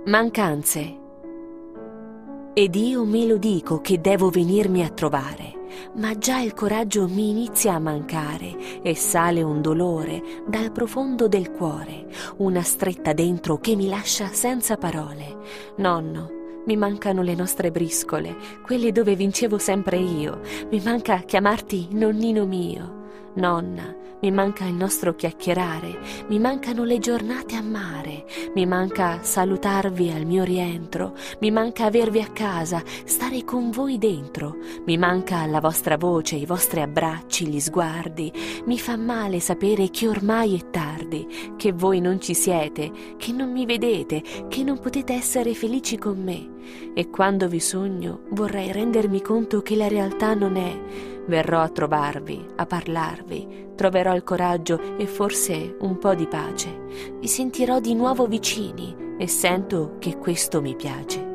Mancanze. Ed io me lo dico che devo venirmi a trovare, ma già il coraggio mi inizia a mancare e sale un dolore dal profondo del cuore, una stretta dentro che mi lascia senza parole. Nonno, mi mancano le nostre briscole, quelle dove vincevo sempre io, mi manca chiamarti nonnino mio. Nonna, mi manca il nostro chiacchierare, mi mancano le giornate a mare, mi manca salutarvi al mio rientro, mi manca avervi a casa, stare con voi dentro, mi manca la vostra voce, i vostri abbracci, gli sguardi, mi fa male sapere che ormai è tardi, che voi non ci siete, che non mi vedete, che non potete essere felici con me. E quando vi sogno vorrei rendermi conto che la realtà non è. Verrò a trovarvi, a parlarvi, troverò il coraggio e forse un po' di pace. Vi sentirò di nuovo vicini e sento che questo mi piace.